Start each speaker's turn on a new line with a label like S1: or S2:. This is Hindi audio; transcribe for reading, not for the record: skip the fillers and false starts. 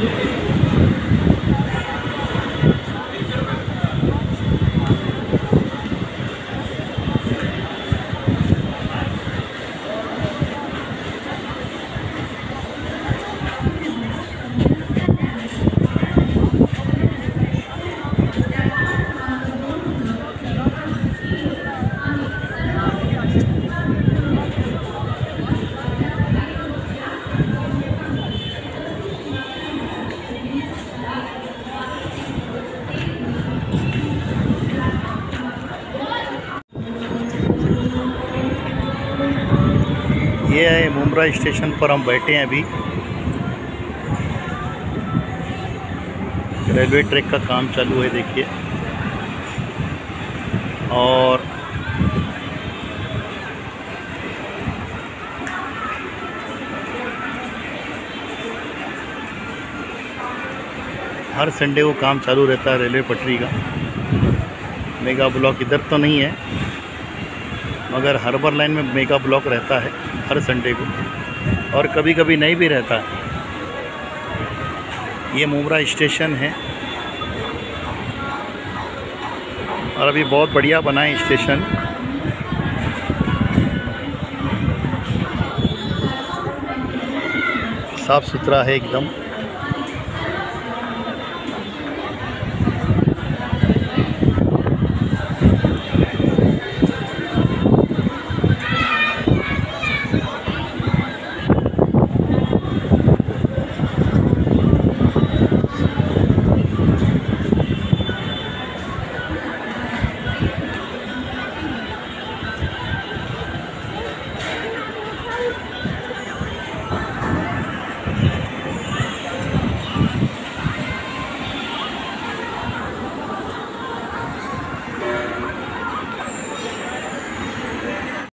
S1: ये है मुंब्रा स्टेशन पर हम बैठे हैं अभी। रेलवे ट्रैक का काम चालू है, देखिए। और हर संडे को काम चालू रहता है रेलवे पटरी का। मेगा ब्लॉक इधर तो नहीं है, मगर हार्बर लाइन में मेगा ब्लॉक रहता है हर संडे को, और कभी कभी नहीं भी रहता है। ये मुंब्रा स्टेशन है और अभी बहुत बढ़िया बना है स्टेशन। साफ़ सुथरा है एकदम।